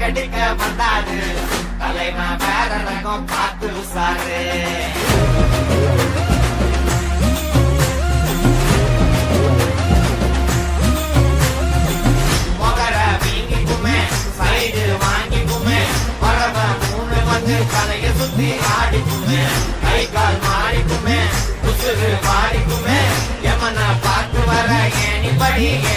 கடிக்க வந்தாரு தலைவன் வேற ரகம் பார்த்து உசாரு மொகர வீங்கிக்குமே சைடு வாங்கிக்குமே வரவ மூணு வந்து தலைய சுத்தி ஆடிக்குமே கை கால் மாறிக்குமே உசுறு மாறிக்குமே எமன பார்த்து வர ஏனிப்படி